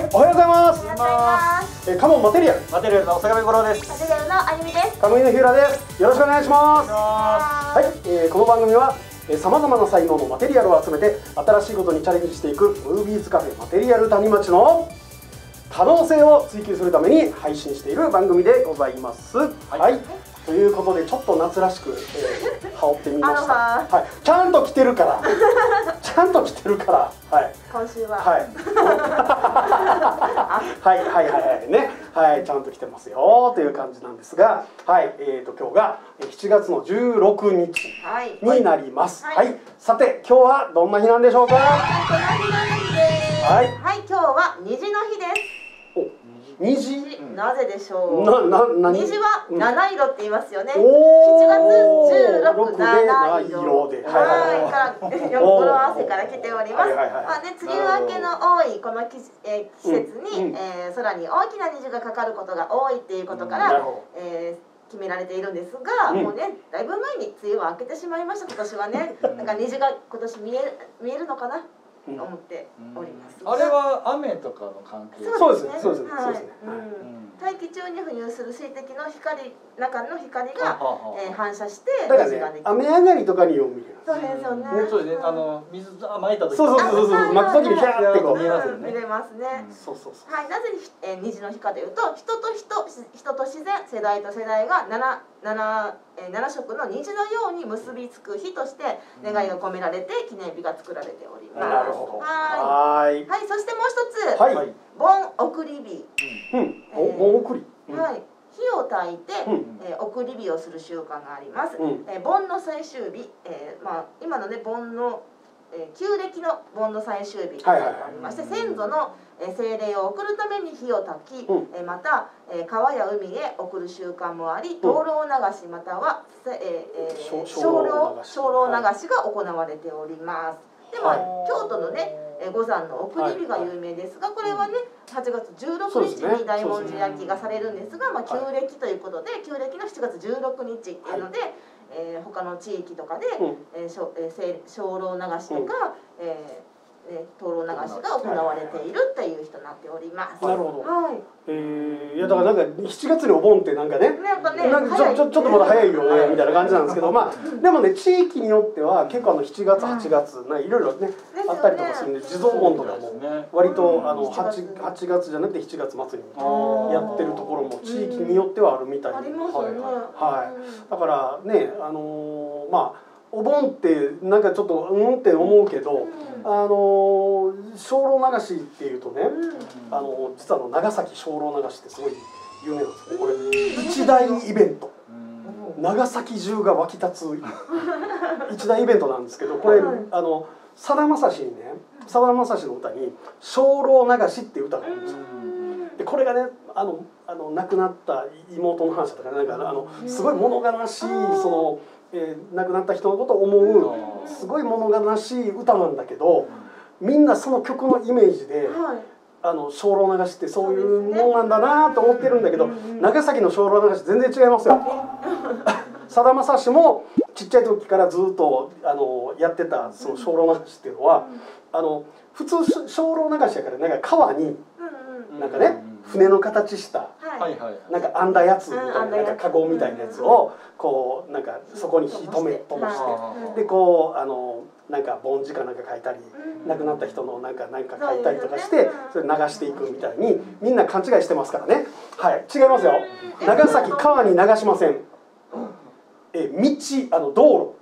おはようございます。 おはようございます。 カモンマテリアルの坂上五郎です。 マテリアルのあゆみです。 カムイの日浦です。よろしくお願いします。はい、この番組はさまざまな才能のマテリアルを集めて新しいことにチャレンジしていくムービーズカフェマテリアル谷町の可能性を追求するために配信している番組でございます。はい、ということでちょっと夏らしく、羽織ってみました。はい、ちゃんと着てるからちゃんと着てるから、はい、 今週ははいはいね、はい、ちゃんと来てますよという感じなんですが、はい、今日が7月の16日になります。はい、さて今日はどんな日なんでしょうか。 はい、今日は虹の日です。 虹、 なぜでしょう。虹は七色って言いますよね。7月16、七色で、語呂合わせから来ております。梅雨明けの多いこの季節に空に大きな虹がかかることが多いっていうことから決められているんですが、もうねだいぶ前に梅雨は明けてしまいました。今年はね、なんか虹が今年見えるのかな思っております。 あれは雨とかの関係？ そうですね。そうですね。 大気中に浮遊する水滴の光、中の光が反射して虹ができる。雨上がりとかによく見れる。 そうですよね。 そうですね。水撒いた時、 そう巻く時にヒャーってこう見れますね。 そう。 はい、なぜ虹の日かというと、人と自然、世代と世代が7色の虹のように結びつく日として願いが込められて記念日が作られております。 なるほど。 はい、そしてもう一つ、盆送り火。 盆送り。 はい。火を焚いて送り火をする習慣があります。盆の最終日、今のね盆の旧暦の盆の最終日となっておりまして、先祖の精霊を送るために火を焚き、また川や海へ送る習慣もあり、灯籠流しまたは精霊流しが行われております。で京都のね五山の送り火が有名ですが、これはね8月16日に大文字焼きがされるんですが、旧暦ということで旧暦の7月16日っていうので、他の地域とかで精霊流しとか灯籠流しが行われているっていう日となっております。 なるほど。いやだからなんか7月にお盆ってなんかね、なんかちょっとまだ早いよねみたいな感じなんですけど、でもね地域によっては結構7月8月いろいろねあったりとかするんで、地蔵盆とかも割と8月じゃなくて7月末にやってるところも地域によってはあるみたいで、だからねお盆ってなんかちょっとって思うけど、精霊流しっていうとね、実は長崎精霊流しってすごい有名なんですね。これ一大イベント、長崎中が沸き立つ一大イベントなんですけど、これさだまさしにね、さだまさしの歌に「精霊流し」っていう歌があるんですよ。でこれがね亡くなった妹の話だとかなんかすごい物悲しい亡くなった人のことを思うすごい物悲しい歌なんだけど、みんなその曲のイメージで精霊流しってそういうものなんだなと思ってるんだけど、長崎の精霊流し全然違いますよ。さだまさしもちっちゃい時からずっとやってたその精霊流しっていうのは普通精霊流しやからなんか川になんかね船の形したなんか編んだやつみたいな、なんかカゴみたいなやつをこうなんかそこに火ともしてでこうなんか梵字かなんか書いたり、亡くなった人のなんか書いたりとかしてそれ流していくみたいにみんな勘違いしてますからね。はい、違いますよ。長崎川に流しません。道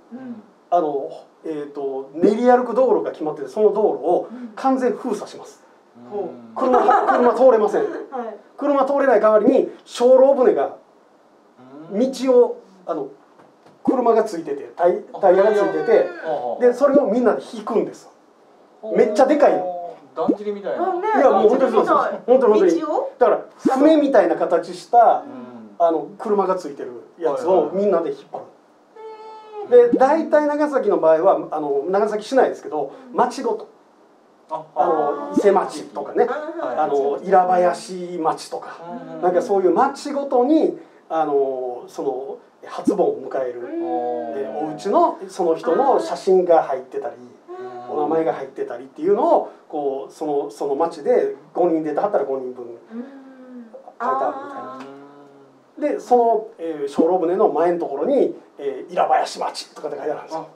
路練り歩く道路が決まってて、その道路を完全封鎖します。車通れません。車通れない代わりに精霊船が道を車がついててタイヤがついてて、でそれをみんなで引くんです。めっちゃでかいの。 だんじりみたいな。 いやもう本当にそうです。本当に。だから船みたいな形した車がついてるやつをみんなで引っ張る。で大体長崎の場合は長崎市内ですけど町ごと。伊勢町とかね、稲林町とか、なんかそういう町ごとにその初盆を迎えるお家のその人の写真が入ってたり、 お名前が入ってたりっていうのをこうその町で5人出てはったら5人分書いてあるみたいな。でその精霊船の前のところに「稲林町」とかって書いてあるんですよ。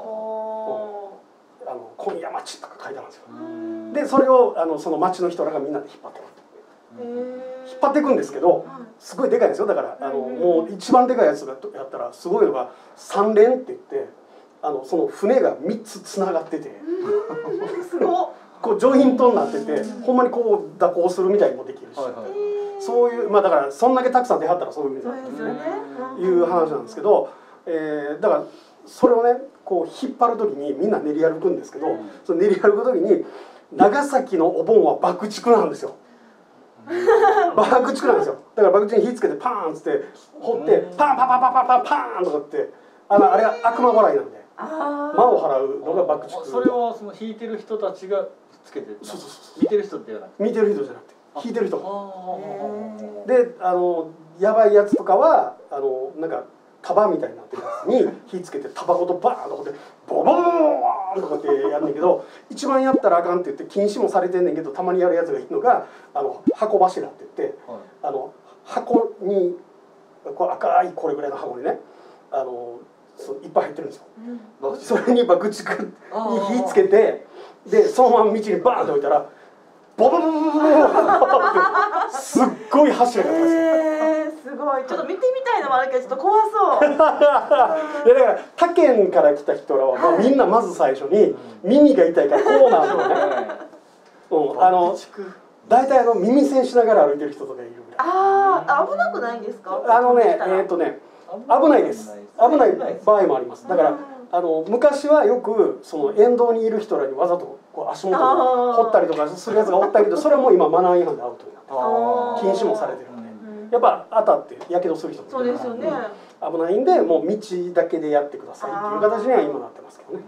今夜町とか書いてあるんですよ。でそれをその町の人らがみんなで引っ張ってくる。引っ張っていくんですけど、すごいでかいんですよ。だからもう一番でかいやつがやったらすごいのが三連って言ってその船が3つつながっててこうジョイントになっててほんまにこう蛇行するみたいにもできるし、そういうだからそんだけたくさん出はったらそういう意味ですねいう話なんですけど、だからそれをねこう引っ張る時にみんな練り歩くんですけど、その練り歩く時に長崎のお盆は爆竹なんですよ。爆竹なんですよ。だから爆竹に火つけてパーンっつって掘ってパンパンパンパンパンパンパーンとかってあれは悪魔払いなんで魔を払うのが爆竹。 それをその弾いてる人たちがつけてる。そう見てる人って言わなくて。 見てる人じゃなくて弾いてる人でやばいやつとかはなんか束みたいになってるやつに火つけて束ごとバーンとかってボボボボボーンとかってやんねんけど、一番やったらあかんって言って禁止もされてんねんけどたまにやるやつがいるのが箱柱って言って、箱にこう赤いこれぐらいの箱にねいっぱい入ってるんですよ。それに爆竹に火つけてでそのまま道にバーンと置いたらボボボボボボボってすっごい柱が立つんですよ。 すごい。ちょっと見てみたいのもあるけどちょっと怖そう。 いやだから他県から来た人らは、みんなまず最初に耳が痛いからこうなるのね。大体耳栓しながら歩いてる人とかいるぐらい。 危なくないんですか？ 危ないです。危ない場合もあります。だから昔はよくその沿道にいる人らにわざとこう足元を掘ったりとかするやつがおったけど、それはもう今マナー違反でアウトになって禁止もされてるんで、やっぱ当たってやけどする人もいるから危ないんで、もう道だけでやってくださいっていう形には今なってますけどね。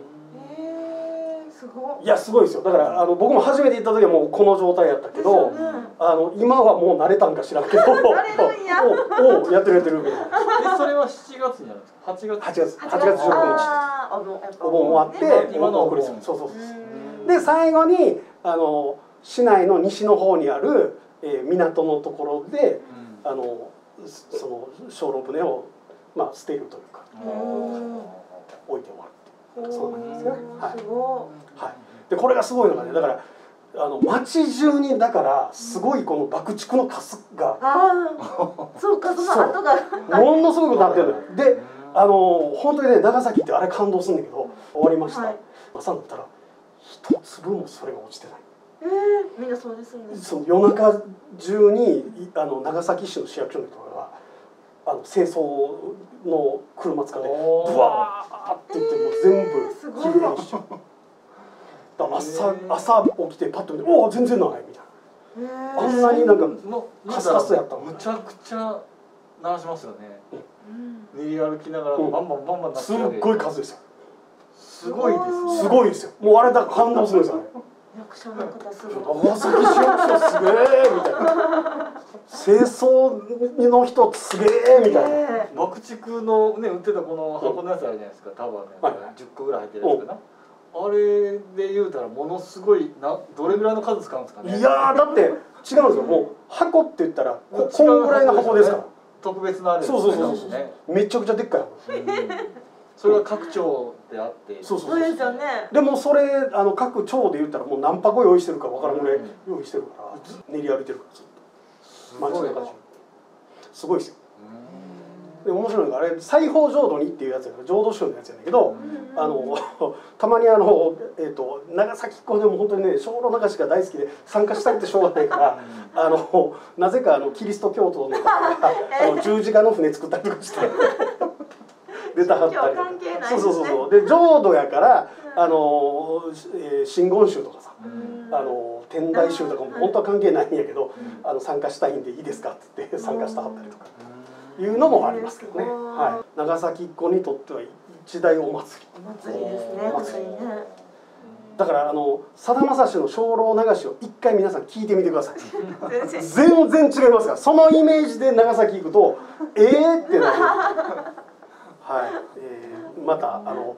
いやすごいですよ。だから僕も初めて行った時はもうこの状態やったけど、今はもう慣れたんか知らんけどおやってるやってるけど。 それは7月にやるんですか？8月 15日お盆終わって今の送りする。そうそう。で最後に市内の西の方にある港のところでその精霊船を捨てるというか置いて終わる。そうなんですよね。はい。でこれがすごいのがね、だから町中にだからすごいこの爆竹のカスがそうかその跡がものすごいことになってるのよ。で本当にね長崎ってあれ感動するんだけど終わりました。朝になったら一粒もそれが落ちてない。 みんなそうですよね。 その夜中中に長崎市の市役所の人が清掃の車使ってブワーって言ってもう全部きれいにしちゃう。朝起きてパッと見て「おお全然ない」みたいな。あんなになんかカスカスやったの。 むちゃくちゃ鳴らしますよね。練り歩きながらバンバンバンバン鳴って。 すっごい数ですよ。 すごいですね。 すごいですよ。もうあれだから感動するんですよね。 役所の方すごい。 長崎市役所すげえみたいな。清掃の人すげえみたいな。 爆竹のね売ってたこの箱のやつあるじゃないですか。多分10個ぐらい入ってるやつかな。あれで言うたらものすごいどれぐらいの数使うんですかね。 いやだって違うんですよ。もう箱って言ったらこんぐらいの箱ですから。 特別なあれですね。 そうめちゃくちゃでっかい箱。 それが各町であって。 そうですよね。 でもそれ各町で言ったらもう何箱用意してるか分からんぐらい用意してるから練り歩いてるからずっと街の中中すごいですよ。で面白いのがあれ西方浄土にっていうやつやから浄土宗のやつやねんけどたまに長崎っ子でも本当にね精霊流しが大好きで参加したいってしょうがないからなぜかキリスト教徒の方が十字架の船作ったりとかして出たはったりとか。そうで浄土やから真言宗とかさ天台宗とかも本当は関係ないんやけど参加したいんでいいですかって言って参加したはったりとか。いうのもありますけどね。はい。長崎っ子にとっては一大お祭り。 お祭りですね。本当にね。 だからさだまさしの精霊流しを一回皆さん聞いてみてください。全然違いますから。そのイメージで長崎行くとってなる。はい。また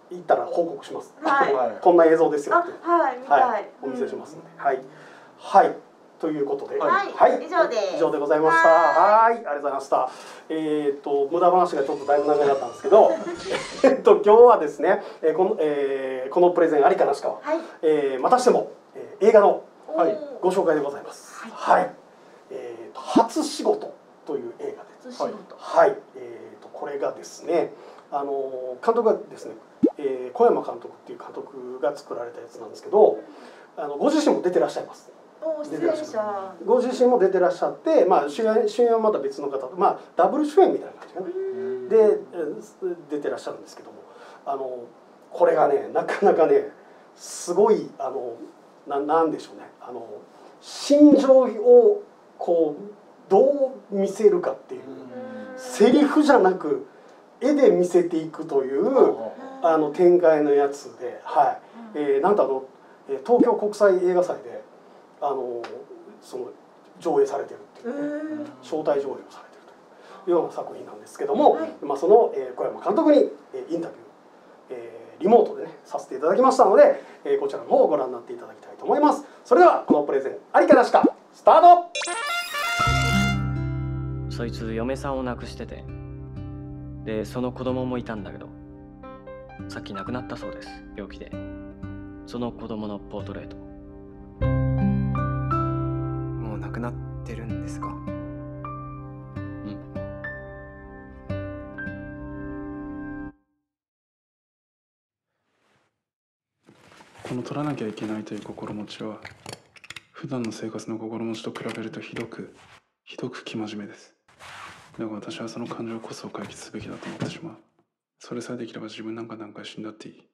行ったら報告します。 はい、 こんな映像ですよって。 はい、見たい。はい、 お見せしますので。はい。はい。ということで、 はい、以上です。 以上でございました。はい、ありがとうございました。無駄話がちょっとだいぶ長くなったんですけど、今日はですね、このプレゼンありかなしかは、またしても、映画のご紹介でございます。はい。初仕事という映画です。はい。これがですね、監督がですね、小山監督っていう監督が作られたやつなんですけど、ご自身も出てらっしゃいます。ご自身も出てらっしゃって、主演はまた別の方と、ダブル主演みたいな感じかなで出てらっしゃるんですけども、これがねなかなかねすごいなんでしょうね、心情をこうどう見せるかっていう、セリフじゃなく絵で見せていくという展開のやつで、はい、なんと東京国際映画祭でその上映されてるっていう、ね、招待上映をされてるというような作品なんですけども、その小山監督にインタビューリモートでねさせていただきましたので、こちらの方をご覧になっていただきたいと思います。それではこのプレゼンありかなしかスタート。 そいつ嫁さんを亡くしてて、でその子供もいたんだけど、さっき亡くなったそうです、病気で。その子供のポートレート。 もう亡くなってるんですか？ この取らなきゃいけないという心持ちは、普段の生活の心持ちと比べるとひどく生真面目です。だが私はその感情こそ解決すべきだと思ってしまう。それさえできれば自分なんか何回死んだっていい。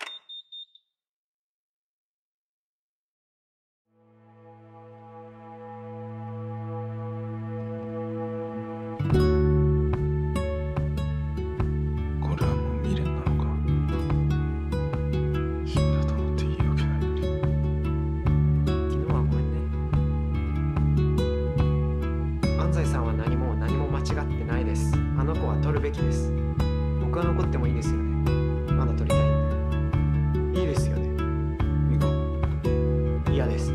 僕は残ってもいいですよね。まだ撮りたいんで。いいですよね。行こう。嫌です。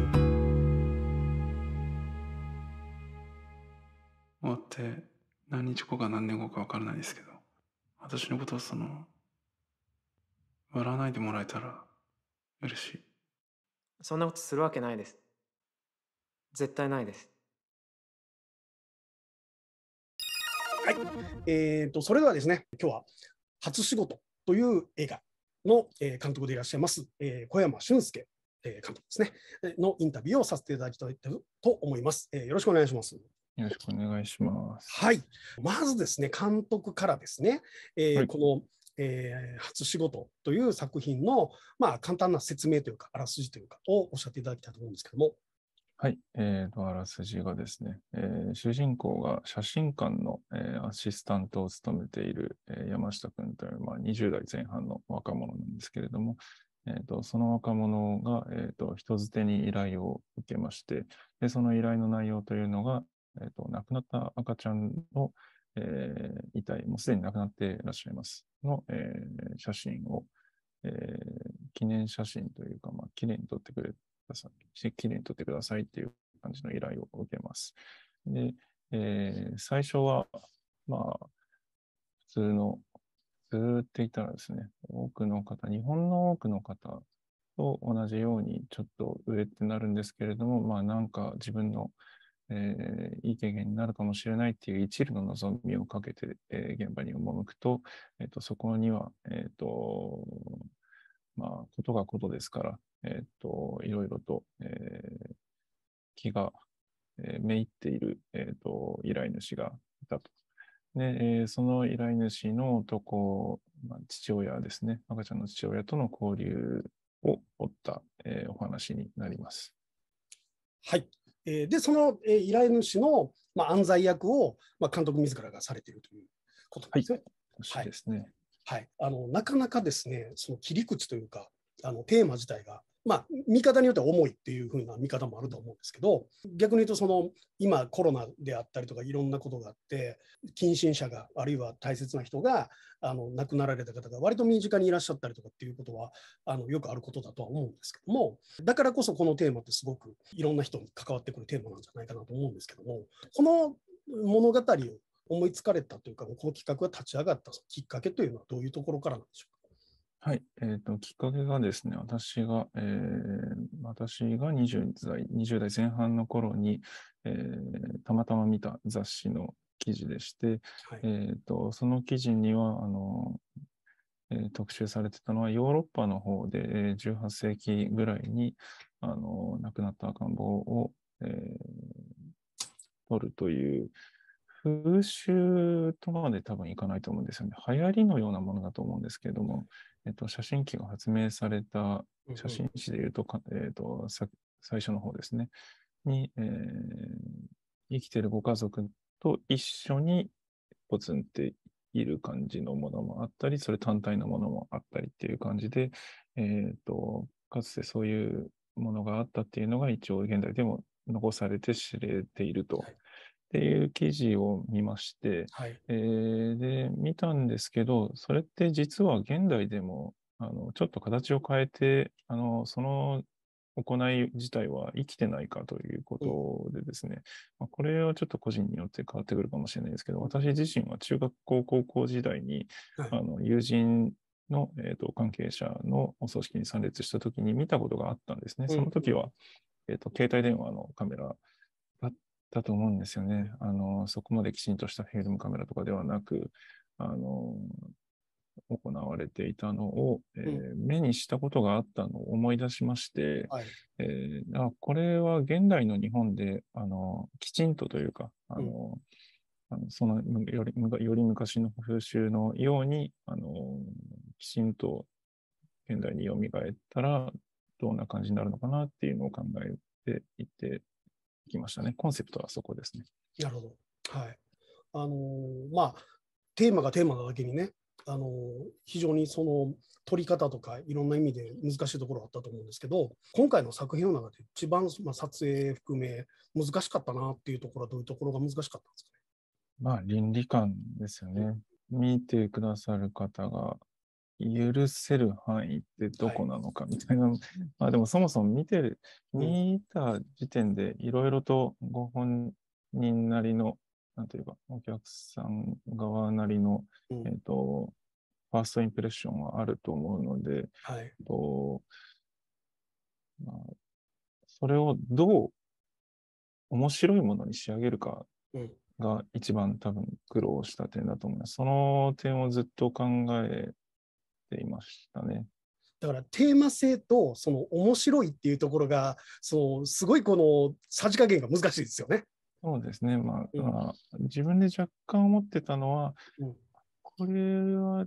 終わって何日後か何年後か分からないですけど、私のことを笑わないでもらえたら嬉しい。 そんなことするわけないです。絶対ないです。 はい、それではですね、今日は初仕事という映画の監督でいらっしゃいます小山俊介監督ですねのインタビューをさせていただきたいと思います。よろしくお願いします。 よろしくお願いします。 はい、まずですね、監督からですね、はい、この、初仕事という作品の、簡単な説明というか、あらすじというかをおっしゃっていただきたいと思うんですけども。 はい、あらすじがですね、主人公が写真館の、アシスタントを務めている、山下君という、20代前半の若者なんですけれども、その若者が、人づてに依頼を受けまして、でその依頼の内容というのが、亡くなった赤ちゃんの、遺体、もうすでに亡くなっていらっしゃいますの、写真を、記念写真というか、きれいに撮ってくれきれいに撮ってくださいっていう感じの依頼を受けます。で、最初は、普通って言ったらですね、多くの方、日本の多くの方と同じようにちょっと上ってなるんですけれども、なんか自分の、いい経験になるかもしれないっていう一縷の望みをかけて、現場に赴くと、そこには、ことがことですから、いろいろと、気が、めいっている、依頼主がいたと。で、その依頼主の男、父親ですね、赤ちゃんの父親との交流を追った、お話になります。 はい。で、その依頼主の、安西役を、監督自らがされているということですね。 はい、ですね。 はい。なかなかですね、その切り口というか、テーマ自体がまあ、見方によっては重いっていう風な見方もあると思うんですけど、逆に言うと今コロナであったりとかいろんなことがあって、近親者があるいは大切な人が亡くなられた方が割と身近にいらっしゃったりとかっていうことはよくあることだとは思うんですけども、だからこそこのテーマってすごくいろんな人に関わってくるテーマなんじゃないかなと思うんですけども、この物語を思いつかれたというか、この企画が立ち上がったきっかけというのはどういうところからなんでしょうか。 はい、きっかけがですね、私が20代前半の頃に、たまたま見た雑誌の記事でして、はい、その記事には特集されてたのはヨーロッパの方で18世紀ぐらいに亡くなった赤ん坊を、取るという風習とまで多分いかないと思うんですよね。流行りのようなものだと思うんですけれども、写真機が発明された写真誌でいうと、最初の方ですね、に、生きているご家族と一緒にポツンっている感じのものもあったり、それ単体のものもあったりっていう感じで、かつてそういうものがあったっていうのが一応現代でも残されて知れていると。っていう記事を見まして、はい、で、見たんですけど、それって実は現代でもちょっと形を変えて、その行い自体は生きてないかということでですね、これはちょっと個人によって変わってくるかもしれないですけど、私自身は中学校、高校時代に、友人の、関係者のお葬式に参列したときに見たことがあったんですね。その時は、携帯電話のカメラだと思うんですよね。そこまできちんとしたフィルムカメラとかではなく、行われていたのを、目にしたことがあったのを思い出しまして、はい、これは現代の日本できちんとというか、そのより昔の風習のようにきちんと現代に蘇ったらどんな感じになるのかなっていうのを考えていてきましたね。コンセプトはそこですね。 なるほど。はい。まあテーマがテーマなだけにね、非常にその撮り方とかいろんな意味で難しいところがあったと思うんですけど、今回の作品の中で一番、撮影含め難しかったなっていうところはどういうところが難しかったんですかね。 まあ倫理観ですよね。見てくださる方が許せる範囲ってどこなのかみたいな、はい、まあでもそもそも見た時点でいろいろとご本人なりのなんていうかお客さん側なりの、ファーストインプレッションはあると思うので、はい、まあ、それをどう面白いものに仕上げるかが一番多分苦労した点だと思います。その点をずっと考えていましたね。 だからテーマ性とその面白いっていうところがすごいこのさじ加減が難しいですよね。 そうですね。まあ、自分で若干思ってたのは、これは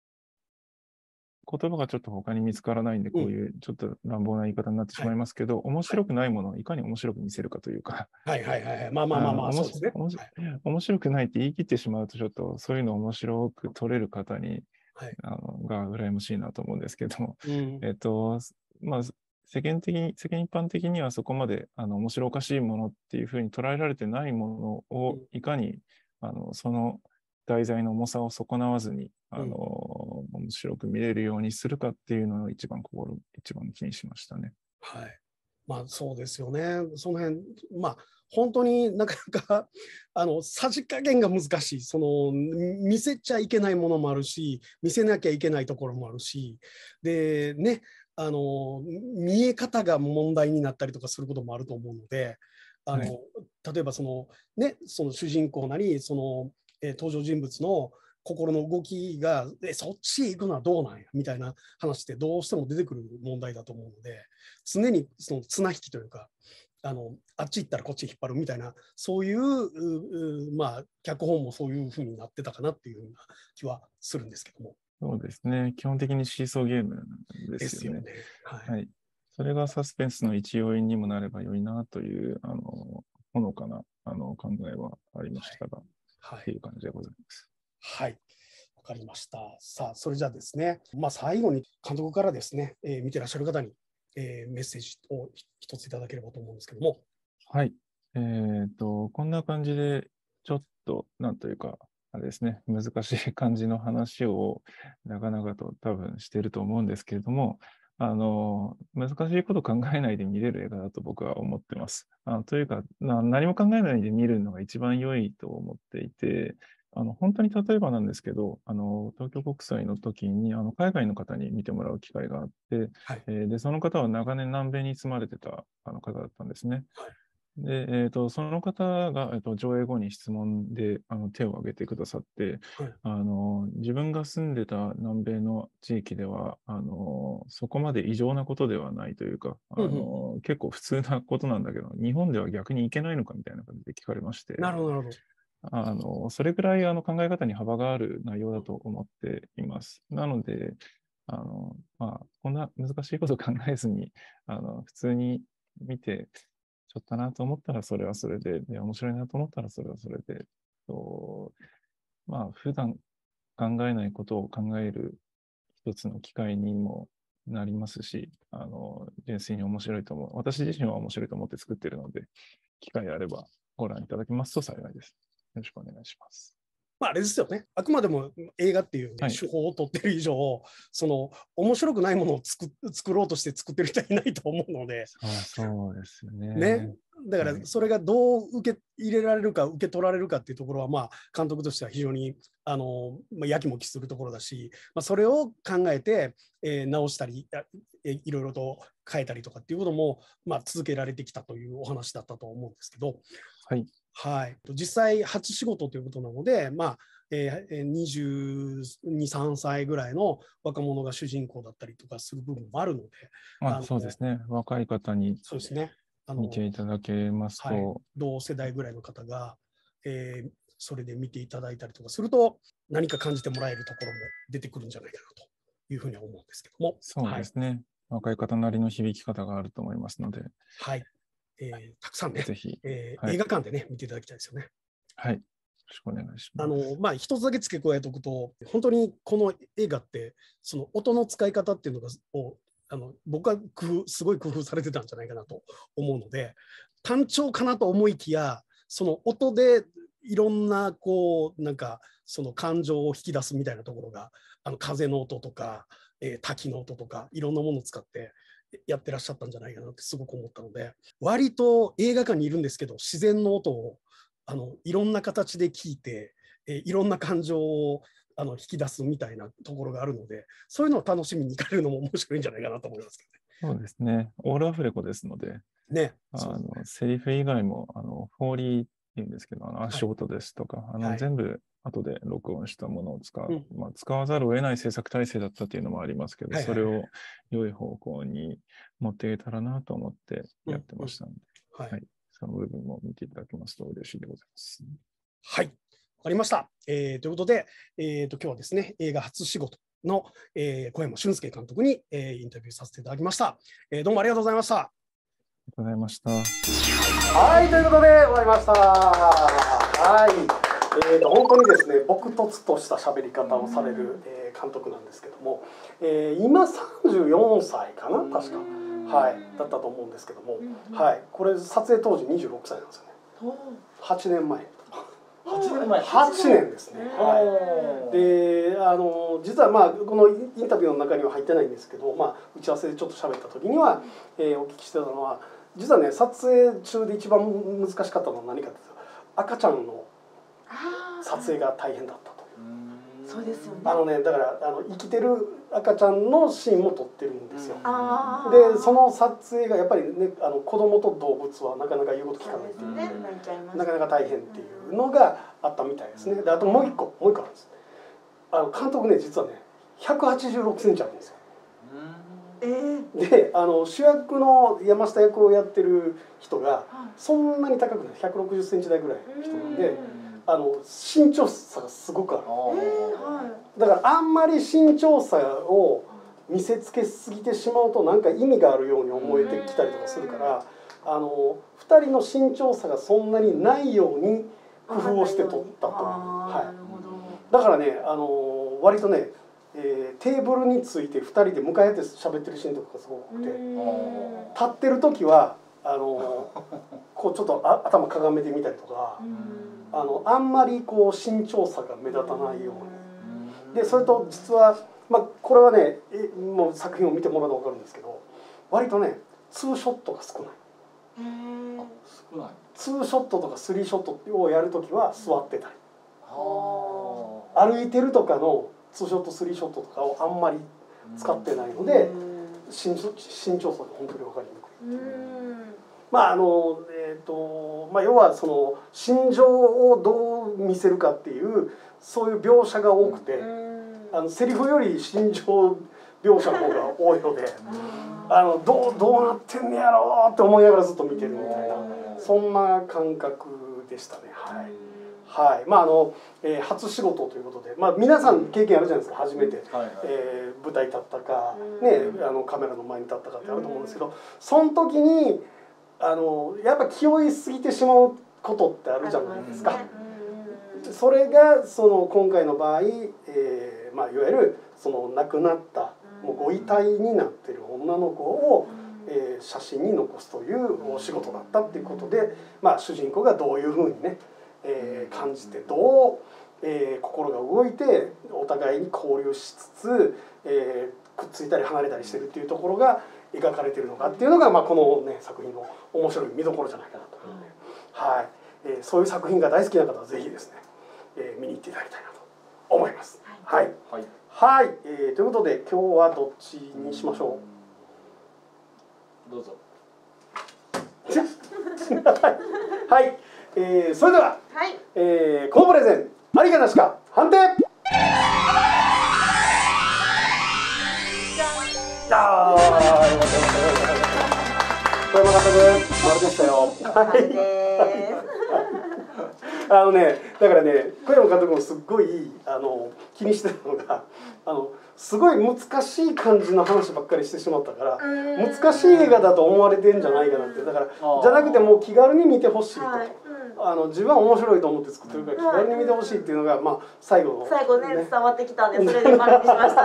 言葉がちょっと他に見つからないんで、こういうちょっと乱暴な言い方になってしまいますけど、面白くないものをいかに面白く見せるかというか。 はいはいはい。まあ、そうですね。 面白くないって言い切ってしまうと、ちょっとそういうのを面白く取れる方に、が羨ましいなと思うんですけども、まあ、世間一般的にはそこまで面白おかしいものっていうふうに捉えられてないものをいかにその題材の重さを損なわずに面白く見れるようにするかっていうのを一番気にしましたね。 はい。まあそうですよね。その辺まあ本当になかなかさじ加減が難しい。見せちゃいけないものもあるし、見せなきゃいけないところもあるし、でね。見え方が問題になったりとかすることもあると思うので、例えばその主人公なり登場人物の心の動きがそっちへ行くのはどうなんやみたいな話ってどうしても出てくる問題だと思うので、常にその綱引きというかあっち行ったらこっち引っ張るみたいな、そういうまあ脚本もそういう風になってたかなっていうような気はするんですけども。 そうですね。基本的にシーソーゲームですよね。はい。それがサスペンスの一要因にもなれば良いなという、ほのかな考えはありましたが、っていう感じでございます。 はい。わかりました。さあ、それじゃあですね、まあ、最後に監督からですね、見てらっしゃる方にメッセージを一ついただければと思うんですけども。 はい。こんな感じで、ちょっと、なんというか、あれですね、難しい感じの話をなかなかと多分していると思うんですけれども、難しいことを考えないで見れる映画だと僕は思ってます。というか、何も考えないで見るのが一番良いと思っていて、本当に例えばなんですけど、東京国際の時に海外の方に見てもらう機会があって、 はいでその方は長年南米に住まれてた方だったんですね。 はいで、その方が、上映後に質問で手を挙げてくださって、 はい自分が住んでた南米の地域ではそこまで異常なことではないというか、結構普通なことなんだけど、日本では逆にいけないのかみたいな感じで聞かれまして、 なるほど、なるほど。 それぐらい考え方に幅がある内容だと思っています。なので、こんな難しいことを考えずに、普通に見て、ちょっとなと思ったらそれはそれで、面白いなと思ったらそれはそれで、普段考えないことを考える一つの機会にもなりますし、純粋に面白いと思う。私自身は面白いと思って作っているので、機会あればご覧いただけますと幸いです。よろしくお願いします。 あれですよね。あくまでも映画っていう、手法を取ってる以上、面白くないものを作ろうとして作ってる人はいないと思うので。 そうですよね。 だからそれがどう受け入れられるか受け取られるかっていうところは、監督としては非常にやきもきするところだし、それを考えて、直したりいろいろと変えたりとかっていうことも、続けられてきたというお話だったと思うんですけど。 はいはい、実際初仕事ということなので、22、3歳ぐらいの若者が主人公だったりとかする部分もあるので、 そうですね、若い方に見ていただけますと、 同世代ぐらいの方が、それで見ていただいたりとかすると、何か感じてもらえるところも出てくるんじゃないかなというふうには思うんですけども。 そうですね、若い方なりの響き方があると思いますので。 はい、たくさんね、 ぜひ、 映画館でね、見ていただきたいですよね。 はい。よろしくお願いします。 一つだけ付け加えておくと、本当にこの映画って、その音の使い方っていうのが、僕はすごい工夫されてたんじゃないかなと思うので、単調かなと思いきや、その音でいろんな、その感情を引き出すみたいなところが、風の音とか、滝の音とか、いろんなものを使って、やってらっしゃったんじゃないかなってすごく思ったので、割と映画館にいるんですけど、自然の音をいろんな形で聞いて、いろんな感情を引き出すみたいなところがあるので、そういうのを楽しみに行かれるのも面白いんじゃないかなと思いますけどね。そうですね、オールアフレコですので、セリフ以外もフォーリーっていうんですけど、足音ですとか、全部後で録音したものを使う、使わざるを得ない制作体制だったっていうのもありますけど、それを良い方向に持っていけたらなと思ってやってましたので、その部分も見ていただけますと嬉しいでございます。 はい、わかりました。ということで、今日はですね、映画初仕事の、小山俊介監督に、インタビューさせていただきました。どうもありがとうございました。 ありがとうございました。 はい、ということで終わりました。はい。本当にですね、朴訥とした喋り方をされる、監督なんですけども、今34歳かな、確か、だったと思うんですけども、これ撮影当時26歳なんですよね。8年前。8年ですね。で、実はこのインタビューの中には入ってないんですけど、打ち合わせでちょっと喋った時には、お聞きしてたのは、実はね、撮影中で一番難しかったのは何かっていうと、赤ちゃんの撮影が大変だったと。 そうですよね。 だから生きてる赤ちゃんのシーンも撮ってるんですよ。でその撮影がやっぱりね、子供と動物はなかなか言うこと聞かないっていう、なかなか大変っていうのがあったみたいですね。であともう一個あるんです。監督ね、実はね186センチあるんですよ。で主役の山下役をやってる人がそんなに高くない、160センチ台ぐらいの人なんで、身長差がすごくある。だからあんまり身長差を見せつけすぎてしまうとなんか意味があるように思えてきたりとかするから、2人の身長差がそんなにないように工夫をして撮ったと。だからね割とねテーブルについて2人で向かい合って喋ってるシーンとかがすごくて、立ってる時はこうちょっと頭かがめてみたりとか、あんまりこう慎重さが目立たないように。でそれと実は、これはねもう作品を見てもらうと分かるんですけど、割とねツーショットが少ない。ツーショットとかスリーショットをやるときは座ってたり、歩いてるとかのツーショットスリーショットとかをあんまり使ってないので、慎重さが本当に分かりにくい。要はその心情をどう見せるかっていうそういう描写が多くて、セリフより心情描写の方が多いのでどうなってんねやろうって思いながらずっと見てるみたいな、そんな感覚でしたね。はい、初仕事ということで、皆さん経験あるじゃないですか。初めて、舞台立ったか、カメラの前に立ったかってあると思うんですけど、その時にやっぱ気負いすぎてしまうことってあるじゃないですか。それが今回の場合、いわゆる亡くなったもうご遺体になってる女の子を、写真に残すというお仕事だったっていうことで、主人公がどういうふうにね、感じてどう、心が動いてお互いに交流しつつ、くっついたり離れたりしてるっていうところが描かれてるのかっていうのが、この、作品の面白い見どころじゃないかなと思うので、そういう作品が大好きな方はぜひですね、見に行っていただきたいなと思います。ということで今日はどっちにしましょう。 どうぞ。 はい、それでは、このプレゼンありかなしか判定。小山監督、丸でしたよ。だからね、小山監督もすっごい気にしてたのがすごい難しい感じの話ばっかりしてしまったから、難しい映画だと思われてんじゃないかなって。だからじゃなくてもう気軽に見てほしいと、自分は面白いと思って作ってるから気軽に見てほしいっていうのが、最後ね伝わってきたんで、それで丸にしました。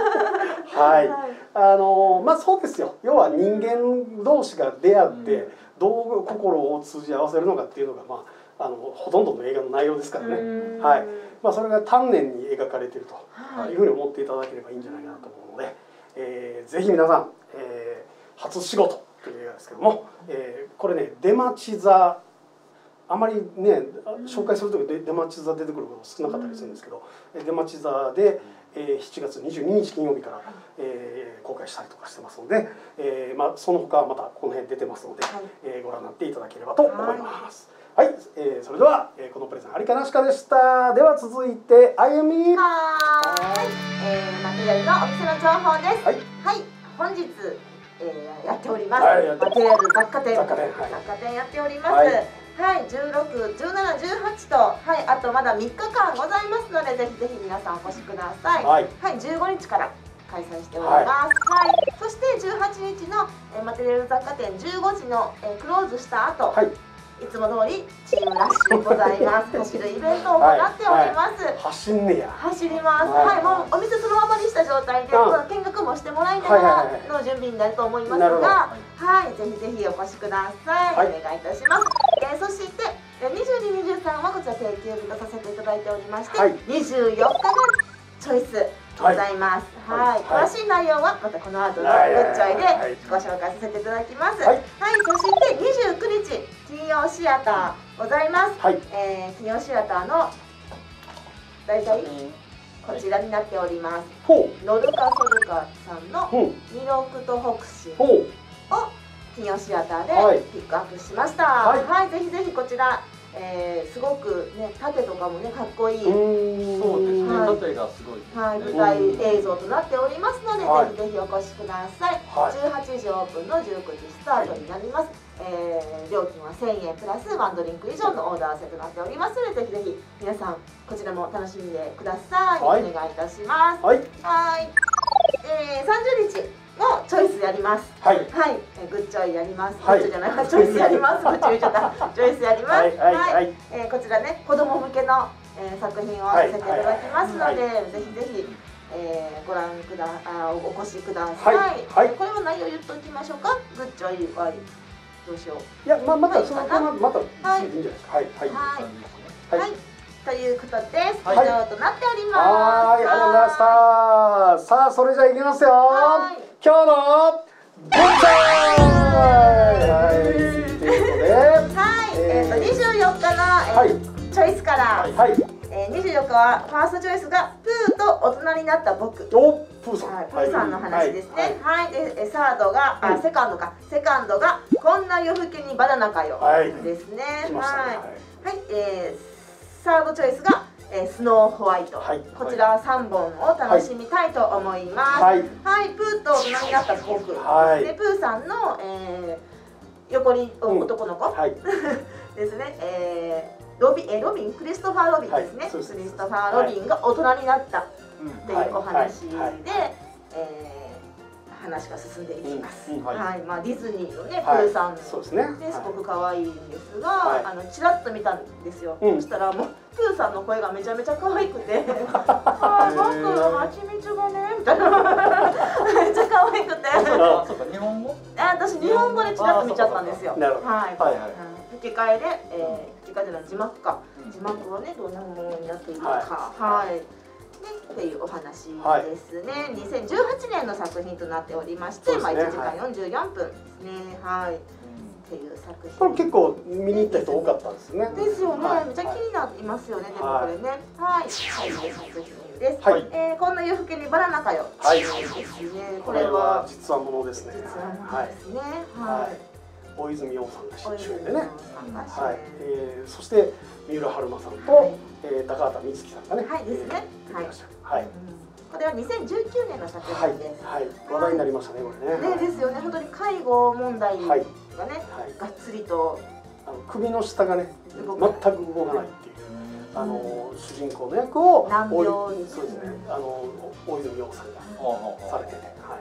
そうですよ。要は人間同士が出会ってどう心を通じ合わせるのかっていうのがほとんどの映画の内容ですからね。それが丹念に描かれているというふうに思っていただければいいんじゃないかなと思うので、ぜひ皆さん、初仕事という映画ですけども、これね出町座、あまりね紹介するとき出町座出てくること少なかったりするんですけど、出町座で7月22日金曜日から公開したりとかしてますので、その他はまたこの辺出てますので、ご覧になっていただければと思います。それではこのプレゼンありかなしかでした。では続いてあゆみ。 マテリアルのお店の情報です。本日やっております。マテリアル雑貨店やっております。16、17、18と、あとまだ3日間ございますので、ぜひぜひ皆さんお越しください。15日から開催しております。そして18日のマテリアル雑貨店15時のクローズした後、いつも通りチームラッシュございます。走るイベントを行っております。 走んねや。 走ります。もうお店そのままにした状態で見学もしてもらいながらの準備になると思いますが、ぜひぜひお越しください。お願いいたします。そして22、23はこちら定休日とさせていただいておりまして、24日がチョイスございます。詳しい内容はまたこの後のグッチョイでご紹介させていただきます。そして29日金曜シアターございます。金曜シアターの大体こちらになっております。ノルカソルカさんの弥勒と北進を金曜シアターでピックアップしました。ぜひぜひこちら。すごくね、盾とかもね、かっこいい。 そうですね、盾がすごい。 舞台映像となっておりますので、ぜひぜひお越しください。18時オープンの19時スタートになります。料金は1000円プラスワンドリンク以上のオーダー制となっておりますので、ぜひぜひ皆さんこちらも楽しんでください。お願いいたします。30日。のチョイスやります。グッチョイやります。グッチョイじゃない、チョイスやります。グッチョイ言っちゃった。チョイスやります。こちらね、子供向けの作品をさせていただきますので、ぜひぜひご覧くだお越しください。 はい。 これは内容言っておきましょうか。グッジョイワイどうしよう。 いやまたそのまたいいんじゃないですか。はいはい。ということで以上となっております。 はい、ありがとうございました。さあそれじゃあいきますよ。今日のグッジョイ。はい。ということで、 24日のチョイスから。24日はファーストチョイスがプーと大人になった僕。 プーさんの話ですね。はい。でサードがセカンドがこんな夜更けにバナナかよですね。はい。サードチョイスがスノーホワイト。こちら3本を楽しみたいと思います。はい。プーと大人になった僕。でプーさんの横に男の子ですね。ロビンクリストファー・ロビンですね。クリストファー・ロビンが大人になったっていうお話で、話が進んでいきます。はい、まあディズニーのねプーさんですごく可愛いんですが、ちらっと見たんですよ。そしたらもうプーさんの声がめちゃめちゃ可愛くて、あ僕の蜂蜜がねみたいなめっちゃ可愛くて。 そうか日本語？ 私日本語でちらっと見ちゃったんんですよ。はい。吹き替えで、吹き替えでの字幕か、字幕はねどんなものになっているか、はい。っていうお話ですね。2018年の作品となっておりまして、まあ1時間44分ですね。はい。っていう作品。 これ結構見に行った人多かったんですね。 ですよね。めっちゃ気になりますよね。でもこれね。はい。作品です。はい。こんな夜更けにバナナかよ。はい。ですね。これは実話ものですね。 実話ものですね。はい。 大泉洋さんが主演でね。はい。そして三浦春馬さんと高畑充希さんがね。 はいですね。 はい。 これは2019年の作品です。 はい。話題になりましたねこれね。 ねですよね。本当に介護問題がねがっつりと首の下がね全く動かないっていう。主人公の役をそうですね。大泉洋さんがされてて、はい。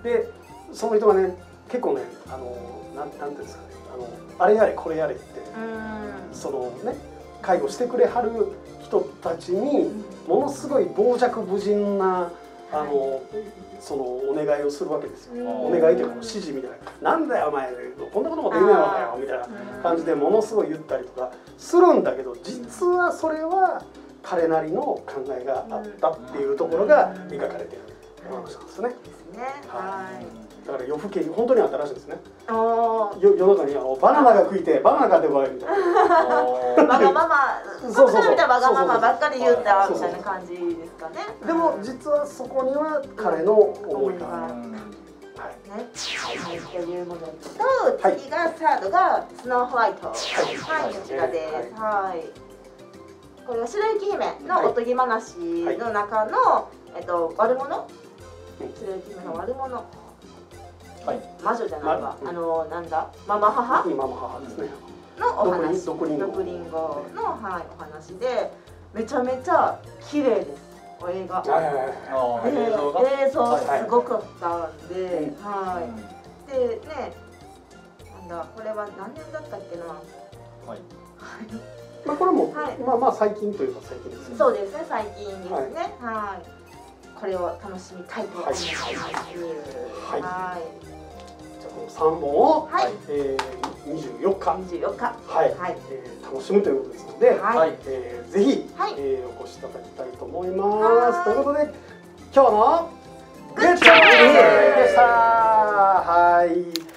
でその人がね結構ねなんていうんですかねあれやれこれやれってそのね介護してくれはる人たちにものすごい傍若無人なそのお願いをするわけですよ。お願いというか指示みたいな「なんだよお前こんなこともできないわけよ」みたいな感じでものすごい言ったりとかするんだけど実はそれは彼なりの考えがあったっていうところが描かれている話なんですね。はい。だから夜更け本当にあったらしいですね。世の中にバナナが食いてバナナが出ばいみたいな。 わがまま、僕から見たらわがままばっかり言ったみたいな感じですかね。 でも実はそこには彼の思いが。はい。 ね。というものと次がサードがスノーホワイト。はいこちらです。はい。これは白雪姫のおとぎ話の中の悪者。白雪姫の悪者。魔女じゃないわ。なんだママ母ですね。 のお話。毒リンゴのお話でめちゃめちゃ綺麗です。映画。映像すごかったんで、はい。でね、なんだこれは何年だったっけな。はい。 まあこれもまあ最近というか最近ですね。 そうですね最近ですね。はい。これを楽しみたいと思います。はい。 じゃあこの3本を24日楽しむということですので、ぜひお越しいただきたいと思います。ということで今日のグッチョイでした。はい。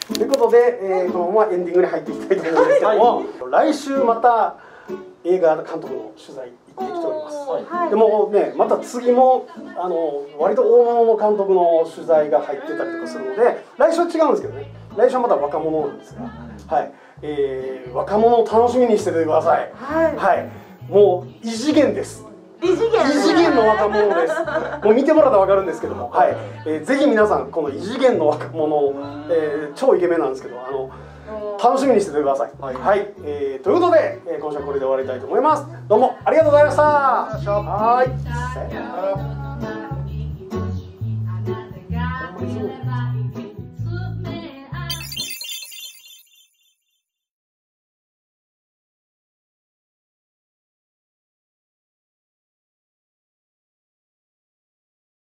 ということでこのままエンディングに入っていきたいと思うんですけども、来週また映画監督の取材行ってきております。でもねまた次も割と大物の監督の取材が入ってたりとかするので来週は違うんですけどね来週はまた若者なんですが、はい若者を楽しみにしててください。はい、もう異次元です。異次元の若者です。もう見てもらったら分かるんですけども、はい、ぜひ皆さんこの異次元の若者、超イケメンなんですけど楽しみにしててください。はい、ということで今週はこれで終わりたいと思います。どうもありがとうございました。はい、さよなら。